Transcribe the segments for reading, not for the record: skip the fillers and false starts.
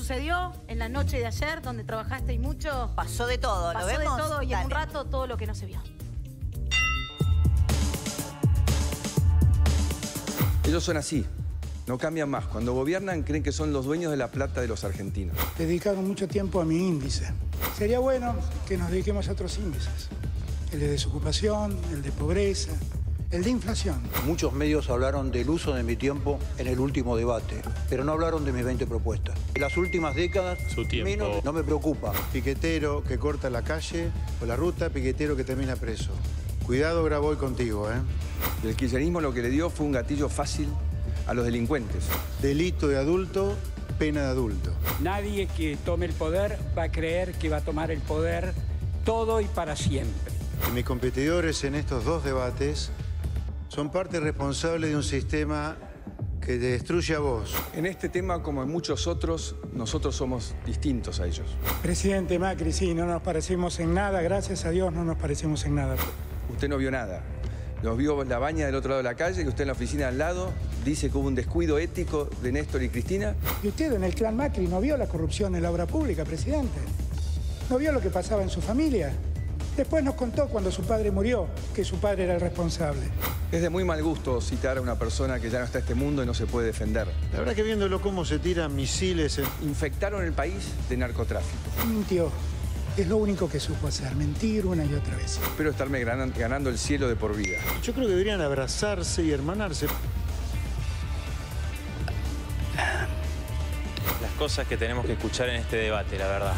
sucedió en la noche de ayer, donde trabajaste y mucho. Pasó de todo, ¿lo vemos? Pasó de todo y en Dale. un rato todo lo que no se vio. Ellos son así, no cambian más. Cuando gobiernan creen que son los dueños de la plata de los argentinos. Dedicaron mucho tiempo a mi índice. Sería bueno que nos dediquemos a otros índices. El de desocupación, el de pobreza, el de inflación. Muchos medios hablaron del uso de mi tiempo en el último debate, pero no hablaron de mis 20 propuestas. En las últimas décadas, menos no me preocupa. Piquetero que corta la calle o la ruta, piquetero que termina preso. Cuidado, Graboy, contigo, ¿eh? El kirchnerismo lo que le dio fue un gatillo fácil a los delincuentes. Delito de adulto, pena de adulto. Nadie que tome el poder va a creer que va a tomar el poder todo y para siempre. Y mis competidores en estos dos debates son parte responsable de un sistema que te destruye a vos. En este tema, como en muchos otros, nosotros somos distintos a ellos. Presidente Macri, sí, no nos parecemos en nada, gracias a Dios no nos parecemos en nada. Usted no vio nada. Nos vio la baña del otro lado de la calle, que usted en la oficina al lado dice que hubo un descuido ético de Néstor y Cristina. ¿Y usted en el clan Macri no vio la corrupción en la obra pública, presidente? ¿No vio lo que pasaba en su familia? Después nos contó cuando su padre murió, que su padre era el responsable. Es de muy mal gusto citar a una persona que ya no está en este mundo y no se puede defender. La verdad que viéndolo cómo se tiran misiles... Infectaron el país de narcotráfico. Mintió. Es lo único que supo hacer, mentir una y otra vez. Espero estarme ganando el cielo de por vida. Yo creo que deberían abrazarse y hermanarse. Las cosas que tenemos que escuchar en este debate, la verdad.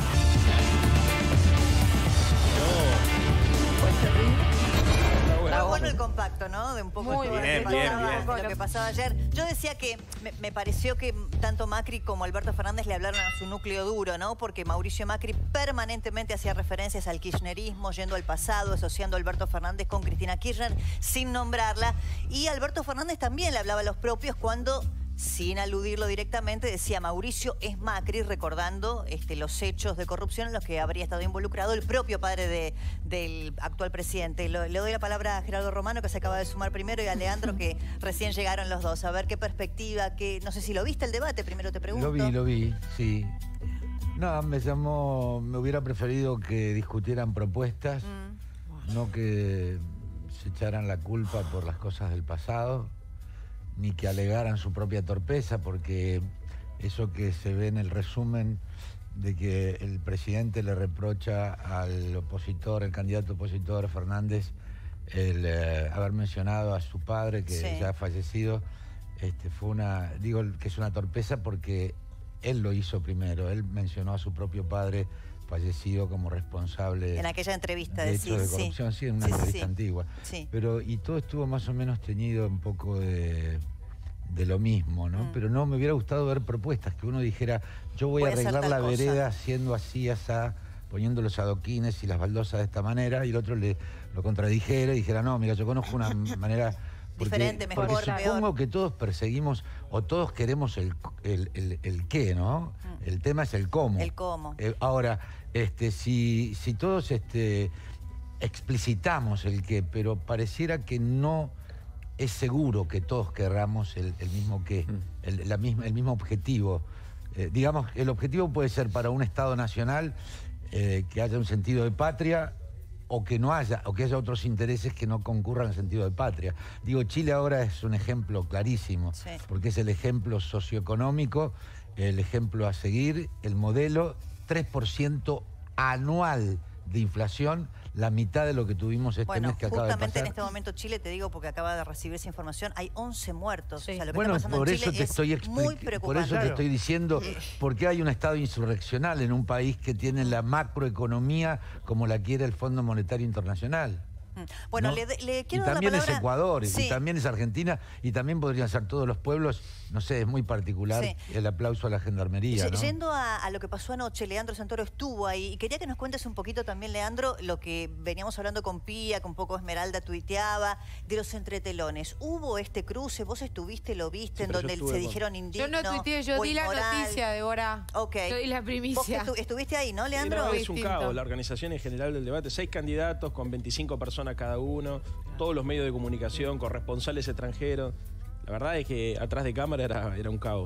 Está bueno el compacto, ¿no? De un poco Muy de bien, lo que pasaba ayer. Yo decía que me pareció que tanto Macri como Alberto Fernández le hablaron a su núcleo duro, ¿no? Porque Mauricio Macri permanentemente hacía referencias al kirchnerismo, yendo al pasado, asociando a Alberto Fernández con Cristina Kirchner sin nombrarla. Y Alberto Fernández también le hablaba a los propios cuando, sin aludirlo directamente, decía Mauricio es Macri, recordando los hechos de corrupción en los que habría estado involucrado el propio padre del actual presidente. Le doy la palabra a Gerardo Romano, que se acaba de sumar primero, y a Leandro, que recién llegaron los dos. A ver qué perspectiva, no sé si lo viste el debate, primero te pregunto. Lo vi, sí. No, me hubiera preferido que discutieran propuestas, no que se echaran la culpa por las cosas del pasado, ni que alegaran su propia torpeza, porque eso que se ve en el resumen de que el presidente le reprocha al opositor, el candidato opositor Fernández, el haber mencionado a su padre, que ya ha fallecido, digo que es una torpeza porque él lo hizo primero, él mencionó a su propio padre fallecido como responsable en aquella entrevista de hechos de corrupción, sí, en una entrevista antigua. Sí. Pero, y todo estuvo más o menos teñido un poco de lo mismo, ¿no? Pero no, me hubiera gustado ver propuestas, que uno dijera, yo voy a arreglar la vereda haciendo así, asá, poniendo los adoquines y las baldosas de esta manera, y el otro lo contradijera y dijera, no, mira, yo conozco una manera... diferente, mejor, porque supongo peor. que todos perseguimos o todos queremos el qué, ¿no? El tema es el cómo. El cómo. Ahora, si todos explicitamos el qué, pero pareciera que no es seguro que todos querramos el mismo qué, el mismo objetivo. Digamos, el objetivo puede ser para un Estado nacional que haya un sentido de patria, o que no haya, o que haya otros intereses que no concurran en sentido de patria. Digo, Chile ahora es un ejemplo clarísimo, porque es el ejemplo socioeconómico, el ejemplo a seguir, el modelo, 3% anual de inflación, la mitad de lo que tuvimos mes que acaba de pasar. Justamente en este momento Chile, te digo, porque acaba de recibir esa información, hay 11 muertos. O sea, lo que bueno, está pasando por en eso Chile es muy preocupante. por eso te estoy diciendo, porque hay un estado insurreccional en un país que tiene la macroeconomía como la quiere el Fondo Monetario Internacional. Bueno, ¿no? le quiero y dar también la palabra... es Ecuador, y también es Argentina, y también podrían ser todos los pueblos. No sé, es muy particular el aplauso a la gendarmería, ¿no? Yendo a lo que pasó anoche, Leandro Santoro estuvo ahí, y quería que nos cuentes un poquito también, Leandro, lo que veníamos hablando con Pía, que un poco Esmeralda tuiteaba, de los entretelones. ¿Hubo este cruce? ¿Vos estuviste, lo viste, en donde se dijeron indignos? Yo no tuiteé, yo di la noticia, Débora. Yo di la primicia. ¿Vos estuviste ahí, no, Leandro? Es un caos, la organización en general del debate. 6 candidatos con 25 personas cada uno, todos los medios de comunicación, corresponsales extranjeros. La verdad es que atrás de cámara era un caos.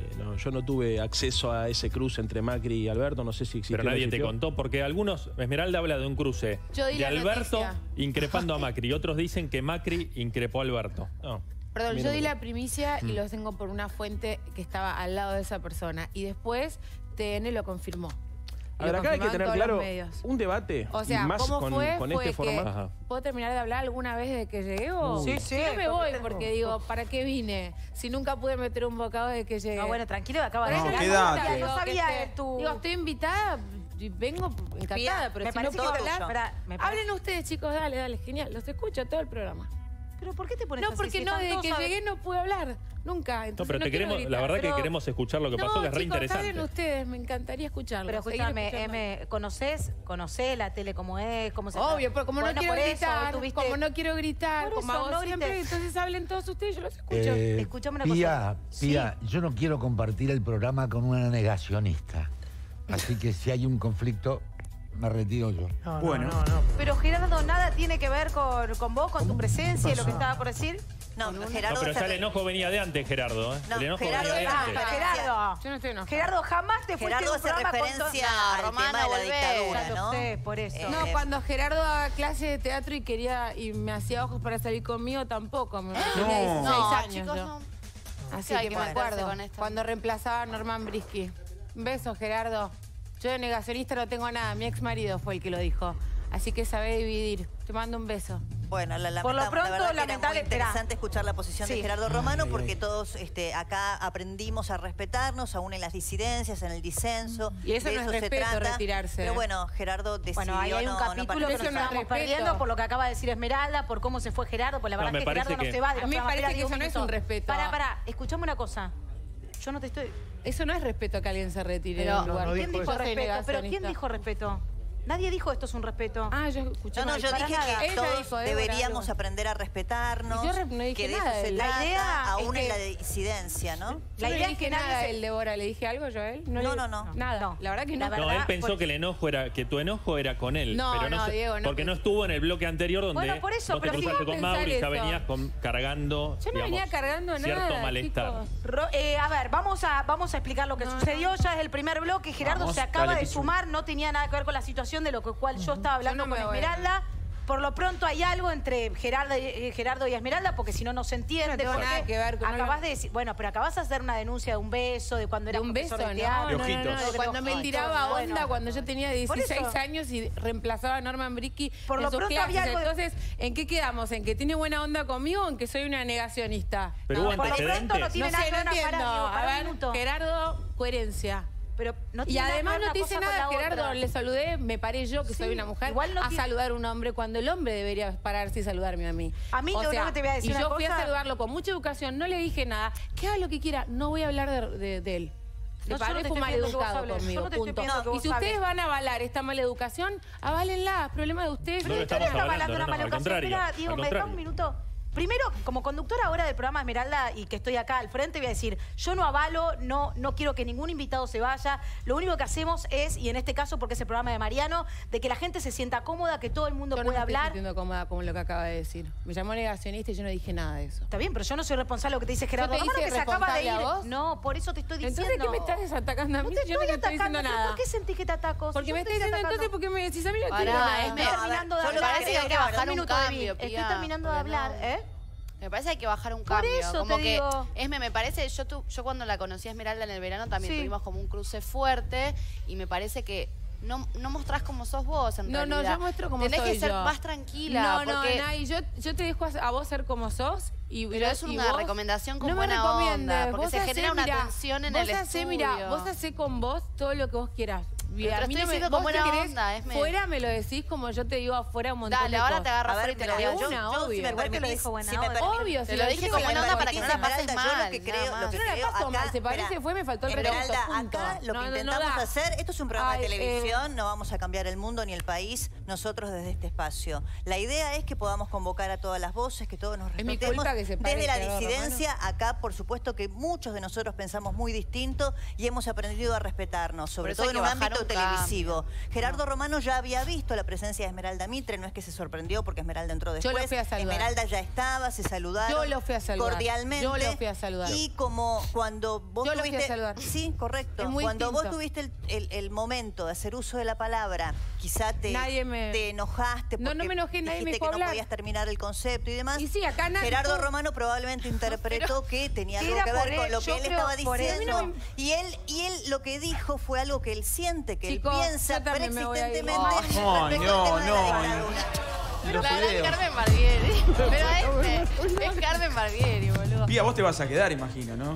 yo no tuve acceso a ese cruce entre Macri y Alberto, no sé si existió. Pero nadie te contó, porque algunos, Esmeralda habla de un cruce de Alberto increpando a Macri, y otros dicen que Macri increpó a Alberto. No. Perdón, yo di la primicia y lo tengo por una fuente que estaba al lado de esa persona. Y después TN lo confirmó. A ver, acá hay que tener claro un debate. O sea, y más ¿cómo fue? con este formato. ¿Puedo terminar de hablar alguna vez desde que llegué? Sí. Yo me voy porque digo, ¿para qué vine? Si nunca pude meter un bocado desde que llegué. No, bueno, tranquilo, acaba de llegar. Quédate. No sabía tu... Digo, estoy invitada y vengo encantada, pero si no puedo hablar... Hablen ustedes, chicos, dale, genial. Los escucho todo el programa. ¿Pero por qué te pones así? No, porque desde que llegué no pude hablar. Nunca. No, pero te queremos, la verdad que queremos escuchar lo que pasó, que es re interesante. Hablen ustedes, me encantaría escucharlo. Pero escúchame, ¿conocés la tele como es? ¿Cómo se Obvio, pero como no quiero gritar, como no quiero gritar, como hago siempre, entonces hablen todos ustedes, yo los escucho. Escuchame una cosa. Pía, yo no quiero compartir el programa con una negacionista. Así que si hay un conflicto, me retiro yo. Bueno. Pero Gerardo, nada tiene que ver con vos, con tu presencia y lo que estaba por decir. No, Gerardo... No, pero ya el enojo venía de antes, Gerardo. No, el enojo Gerardo, venía de antes. Gerardo, yo no estoy enojada. Gerardo, jamás te fuiste Gerardo de un programa hace referencia al tema de la dictadura, ¿no? sé, por eso. No, cuando Gerardo daba clase de teatro y me hacía ojos para salir conmigo, tampoco. Tenía 16 años chicos, yo. Así que me acuerdo, cuando reemplazaba a Norman Brisky. Un beso, Gerardo. Yo de negacionista no tengo nada. Mi ex marido fue el que lo dijo. Así que sabé dividir. Te mando un beso. Bueno, por lo pronto, la verdad lamentable, que era muy interesante escuchar la posición de Gerardo Romano, porque todos acá aprendimos a respetarnos, aún en las disidencias, en el disenso. Y eso no es respeto, retirarse. Pero bueno, Gerardo decidió ahí hay un capítulo que nos estamos perdiendo por lo que acaba de decir Esmeralda, por cómo se fue Gerardo, por la verdad que Gerardo no se va de los programas. A mí me parece que eso no es un respeto. Pará, escuchame una cosa. Yo no te estoy... Eso no es respeto que alguien se retire de un lugar. ¿Quién dijo respeto? ¿Pero quién dijo respeto? Nadie dijo esto es un respeto. Ah, yo escuché. No, yo dije que todos deberíamos aprender a respetarnos. Yo no dije que de nada. eso se trata, aún en la disidencia, ¿no? La idea es que nada él, Débora. ¿Le dije algo yo a él? No. Nada. No. La verdad que no. No, él pensó que el enojo era, que tu enojo era con él. No, pero no, Diego, no. Porque no estuvo en el bloque anterior donde por eso, vos te cruzaste con Mauri y ya venías cargando. Yo no venía cargando nada. Cierto malestar. A ver, vamos a explicar lo que sucedió. Ya es el primer bloque. Gerardo se acaba de sumar. No tenía nada que ver con la situación de lo cual yo estaba hablando con Esmeralda. Por lo pronto hay algo entre Gerardo y Esmeralda, porque si no, no se entiende. No tengo nada que ver con acabas de decir, bueno, pero acabas de hacer una denuncia de un beso, de cuando era profesor de teatro. No. Cuando me tiraba onda, cuando yo tenía 16 años y reemplazaba a Norman Brisky. Por lo pronto había algo. Entonces, ¿en qué quedamos? ¿En que tiene buena onda conmigo o en que soy una negacionista? Pero hubo por lo pronto no tiene nada que ver. No entiendo. A ver, Gerardo, coherencia. Pero no y además no te dice nada, Gerardo, le saludé, me paré yo, que soy una mujer, a saludar a un hombre cuando el hombre debería pararse y saludarme a mí. A mí, que te voy a decir y una yo cosa. Fui a saludarlo con mucha educación, no le dije nada, que haga lo que quiera, no voy a hablar de él. Me parece maleducado conmigo, punto. Y si ustedes van a avalar esta maleducación, aválenla, es problema de ustedes. No estamos avalando, no, al contrario. Espera, Diego, ¿me da un minuto? Primero, como conductora ahora del programa Esmeralda y que estoy acá al frente, voy a decir, yo no avalo, no quiero que ningún invitado se vaya. Lo único que hacemos es, y en este caso porque es el programa de Mariano, de que la gente se sienta cómoda, que todo el mundo pueda hablar. Yo no me estoy sintiendo cómoda como lo que acaba de decir. Me llamó negacionista y yo no dije nada de eso. Está bien, pero yo no soy responsable de lo que te dice Gerardo Romano, que se acaba de ir. No, por eso te estoy diciendo. Entonces, ¿qué me estás atacando a mí? Yo no te estoy diciendo nada. ¿Por qué sentís que te ataco? Porque me estás diciendo entonces, ¿por qué me decís a mí? No estoy terminando de hablar. Estoy terminando de hablar, Me parece que hay que bajar un cambio. Por eso como te que, digo. me parece, yo cuando la conocí a Esmeralda en el verano también tuvimos como un cruce fuerte y me parece que no mostrás como sos vos en realidad. No, yo muestro como soy yo. Tenés que ser más tranquila. Nay, yo te dejo a vos ser como sos. Pero es una recomendación con buena onda, porque se genera una tensión en el estudio. Vos hacés con vos todo lo que vos quieras. Pero a mí no con buena onda, fuera me lo decís como yo te digo afuera un montón de cosas. Dale, ahora te agarro fuera y te lo digo. Obvio. Si me permitís, obvio. Te lo dije con buena onda para que no la pases mal. Yo lo que creo acá, se parece me faltó el respeto. Acá lo que intentamos hacer, esto es un programa de televisión, no vamos a cambiar el mundo ni el país, nosotros desde este espacio. La idea es que podamos convocar a todas las voces, que todos nos respetemos. Es mi culpa que se pare desde la disidencia, acá por supuesto que muchos de nosotros pensamos muy distinto y hemos aprendido a respetarnos, sobre todo en un ámbito espacio televisivo. Gerardo Romano ya había visto la presencia de Esmeralda Mitre, no es que se sorprendió porque Esmeralda entró después. Yo lo fui a saludar. Esmeralda ya estaba, se saludaron. Yo lo fui a saludar. Cordialmente. Yo lo fui a saludar. Y como cuando vos Yo lo tuviste... fui a saludar. Sí, correcto. Cuando vos tuviste el momento de hacer uso de la palabra, quizá te enojaste porque no me enojé, nadie me dijiste dejó que hablar. no podías terminar el concepto y demás. Y sí, acá Gerardo Romano probablemente interpretó que tenía algo que ver con lo que él estaba diciendo. Y él lo que dijo fue algo que él siente, que él piensa preexistentemente respecto al tema de la dictadura. Pero la verdad es Carmen Barbieri. Pero es Carmen Barbieri, boludo. Pía, vos te vas a quedar, imagino, ¿no?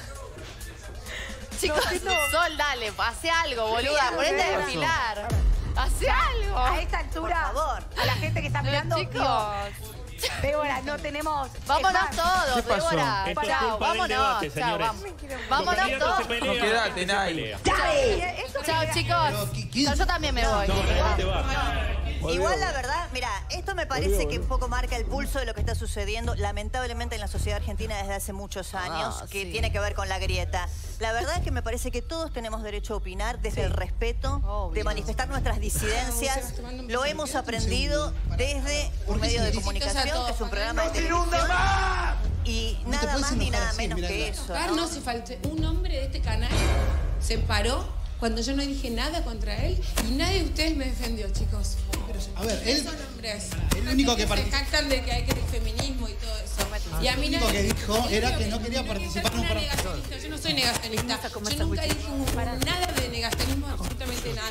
Chicos, Sol, dale, hace algo, boluda. Ponete a desfilar. Hace algo. A esta altura, por favor, a la gente que está mirando, chicos. Débora, no tenemos... Vámonos todos, ¿Qué pasó? Débora. Esto es Chao, culpa del vámonos. debate, Chao, señores. vámonos Los todos. se pelean, No quedate, la gente se Nay. pelea. Chao, chicos. Yo también me voy. No, nadie te va. Igual la verdad, mira, esto me parece que un poco marca el pulso de lo que está sucediendo lamentablemente en la sociedad argentina desde hace muchos años, que tiene que ver con la grieta. La verdad es que me parece que todos tenemos derecho a opinar desde el respeto, de manifestar nuestras disidencias. Lo hemos aprendido desde un medio de comunicación, que es un programa de televisión. Y nada más ni nada menos que eso, No se faltó. Un hombre de este canal se paró cuando yo no dije nada contra él y nadie de ustedes me defendió, chicos. A ver, él... Son hombres. El único que se participó... jactan de que hay que el feminismo y todo eso. Y a mí lo único que dijo era que no quería participar en un programa. Yo no soy negacionista. Yo nunca dije nada de negacionismo, absolutamente nada.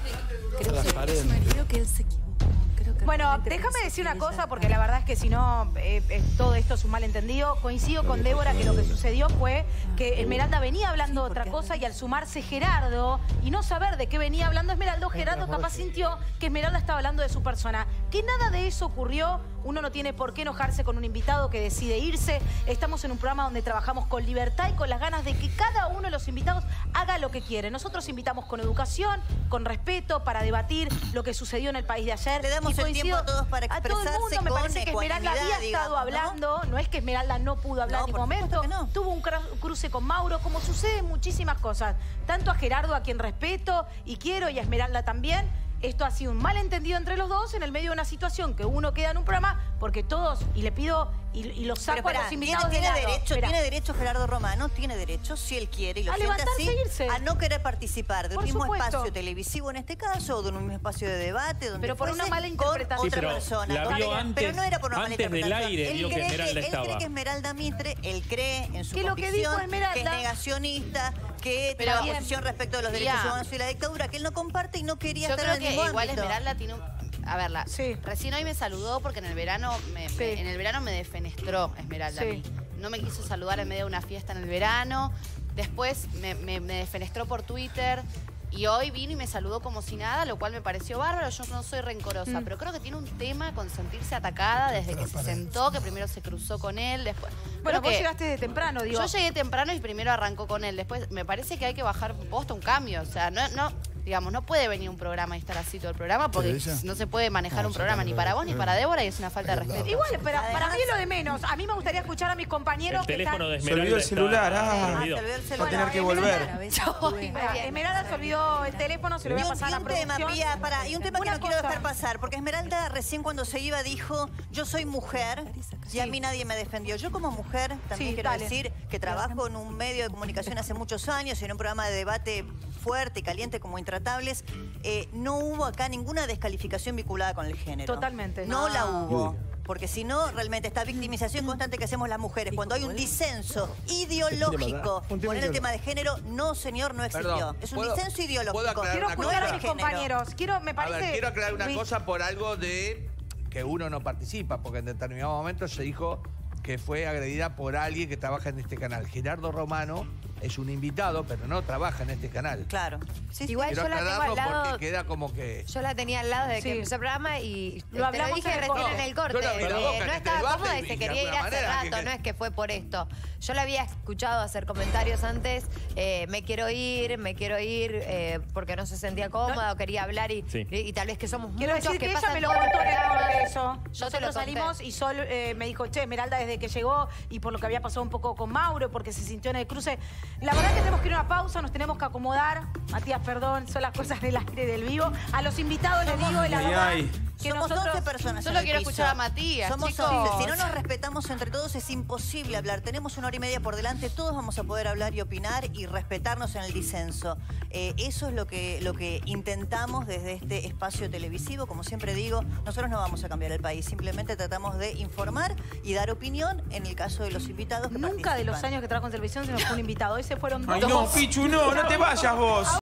Creo que él se equivocó. Bueno, déjame decir una cosa, porque la verdad es que si no, todo esto es un malentendido. Coincido con Débora que lo que sucedió fue que Esmeralda venía hablando de otra cosa y al sumarse Gerardo y no saber de qué venía hablando Esmeralda, Gerardo capaz sintió que Esmeralda estaba hablando de su persona. Que nada de eso ocurrió. Uno no tiene por qué enojarse con un invitado que decide irse. Estamos en un programa donde trabajamos con libertad y con las ganas de que cada uno de los invitados haga lo que quiere. Nosotros invitamos con educación, con respeto, para debatir lo que sucedió en el país de ayer. Le damos el tiempo a todos para expresarse a todo el mundo. Me parece que Esmeralda había estado hablando. No es que Esmeralda no pudo hablar en ningún momento. Tuvo un cruce con Mauro, como sucede en muchísimas cosas. Tanto a Gerardo, a quien respeto y quiero, y a Esmeralda también. Esto ha sido un malentendido entre los dos en el medio de una situación que uno queda en un programa porque todos, y le pido y los saco a los invitados tiene derecho Gerardo Romano, tiene derecho, si él quiere, y lo siente así, a no querer participar de un mismo espacio televisivo en este caso, o de un mismo espacio de debate, donde pero por una mala interpretación. Sí, pero la vio pero no era por una mala interpretación. Antes del aire vio que Esmeralda estaba. Él cree que Esmeralda Mitre, él cree en su convicción, que es negacionista, que tiene una posición respecto de los derechos humanos y la dictadura, que él no comparte y no quería estar en el mismo igual ámbito. Esmeralda tiene un... A verla, recién hoy me saludó porque en el verano me defenestró Esmeralda a mí. No me quiso saludar en medio de una fiesta en el verano. Después me defenestró por Twitter. Y hoy vino y me saludó como si nada, lo cual me pareció bárbaro. Yo no soy rencorosa, pero creo que tiene un tema con sentirse atacada desde que se sentó, que primero se cruzó con él, después... Bueno, vos llegaste de temprano, digo. Yo llegué temprano y primero arrancó con él. Después me parece que hay que bajar posta un cambio. O sea, digamos, no puede venir un programa y estar así todo el programa porque no se puede manejar un programa ni para vos ni para Débora y es una falta de respeto. Igual, pero para mí es lo de menos. A mí me gustaría escuchar a mis compañeros. El teléfono de Se olvidó el celular, se olvidó el celular. Va a tener que volver. Esmeralda se olvidó el teléfono, se lo voy a pasar a la producción. Y un tema que no quiero dejar pasar, porque Esmeralda recién cuando se iba dijo, yo soy mujer y a mí nadie me defendió. Yo como mujer también quiero decir que trabajo en un medio de comunicación hace muchos años y en un programa de debate fuerte y caliente como Intratables, no hubo acá ninguna descalificación vinculada con el género. Totalmente. No la hubo. Porque si no, realmente esta victimización constante que hacemos las mujeres, cuando hay un disenso ideológico por el tema de género, no, señor, no existió. Perdón, es un disenso ideológico. Quiero escuchar a mis compañeros. Quiero aclarar una cosa por algo de que uno no participa, porque en determinado momento se dijo que fue agredida por alguien que trabaja en este canal. Gerardo Romano es un invitado, pero no trabaja en este canal. Claro. Igual yo la tengo al lado. Porque queda como que... Yo la tenía al lado desde que empezó el programa y lo hablamos dije recién en el corte. No estaba cómoda y se quería ir hace rato, no es que fue por esto. Yo la había escuchado hacer comentarios antes, me quiero ir, porque no se sentía cómoda o quería hablar y tal vez que somos quiero muchos decir que pasan ella me lo contó en el corte eso. Nosotros salimos y Sol me dijo, che, Esmeralda desde que llegó y por lo que había pasado un poco con Mauro, porque se sintió en el cruce. La verdad que tenemos que ir a una pausa, nos tenemos que acomodar. Matías, perdón, son las cosas del aire del vivo. A los invitados les digo, la verdad, que somos nosotros... 12 personas. Solo quiero escuchar a Matías, Somos chicos. 11. Si no nos respetamos entre todos es imposible hablar. Tenemos 1 hora y media por delante, todos vamos a poder hablar y opinar y respetarnos en el disenso. Eso es lo que intentamos desde este espacio televisivo. Como siempre digo, nosotros no vamos a cambiar el país, simplemente tratamos de informar y dar opinión en el caso de los invitados que Nunca de los años que trabajo en televisión se nos fue un invitado. Ese fueron 2. Ay, no, Pichu, no te vayas vos.